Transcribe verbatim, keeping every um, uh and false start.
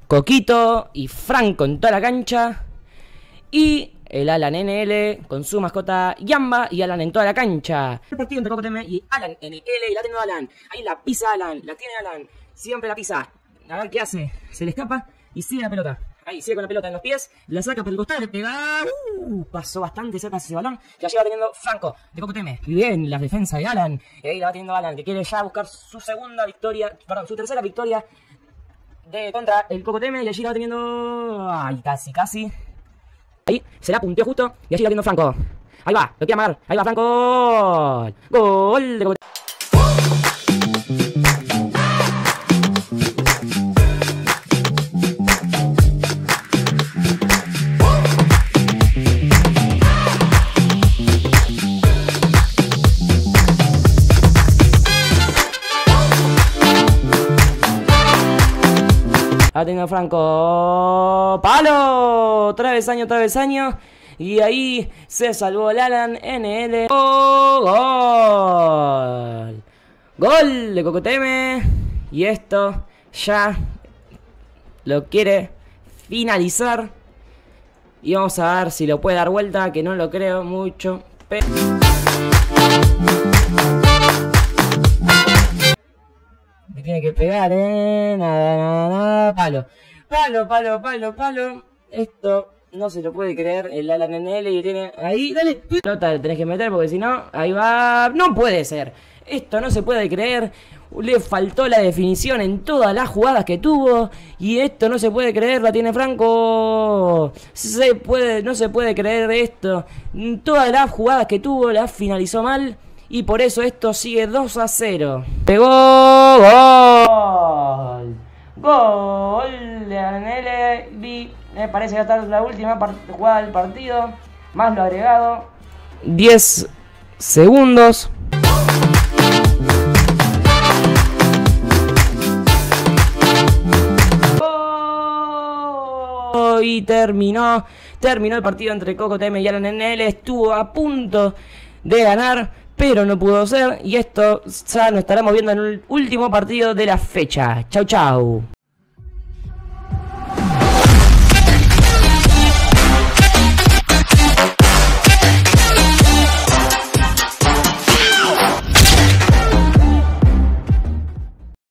Coquito y Franco en toda la cancha. Y el Alan N L con su mascota Yamba y Alan en toda la cancha. El partido entre Coco T M y Alan N L y la tiene Alan. Ahí la pisa Alan, la tiene Alan. Siempre la pisa. A ver qué hace. Se le escapa y sigue la pelota. Ahí, sigue con la pelota en los pies. La saca por el costado, le pega. Uh, pasó bastante cerca ese balón. Que allí va teniendo Franco de Coco T M. Bien, la defensa de Alan. Y ahí la va teniendo Alan, que quiere ya buscar su segunda victoria. Perdón, su tercera victoria de contra el Coco T M. Y allí la va teniendo. Ay, casi, casi. Ahí se la punteó justo. Y allí la va teniendo Franco. Ahí va, lo quiere amar. Ahí va Franco. Gol de Coco T M. Ha tenido Franco. ¡Palo! Travesaño, travesaño. Y ahí se salvó el Alan N L. ¡Oh, gol! Gol de Coco T M. Y esto ya lo quiere finalizar. Y vamos a ver si lo puede dar vuelta, que no lo creo mucho. Pero... me tiene que pegar, eh. Nada, nada, nada. Palo. Palo, palo, palo, palo. Esto no se lo puede creer. El Alan N L y tiene. Ahí, dale. Pelota le tenés que meter porque si no, ahí va. No puede ser. Esto no se puede creer. Le faltó la definición en todas las jugadas que tuvo. Y esto no se puede creer. La tiene Franco. Se puede, no se puede creer esto. Todas las jugadas que tuvo las finalizó mal. Y por eso esto sigue dos a cero. Pegó. Gol. Gol de Alan N L. Me parece que va a estar la última jugada del partido. Más lo agregado. diez segundos. Oh, y terminó. Terminó el partido entre Coco T M y Alan N L. Estuvo a punto de ganar, pero no pudo ser. Y esto ya nos estaremos viendo en el último partido de la fecha. Chau, chau.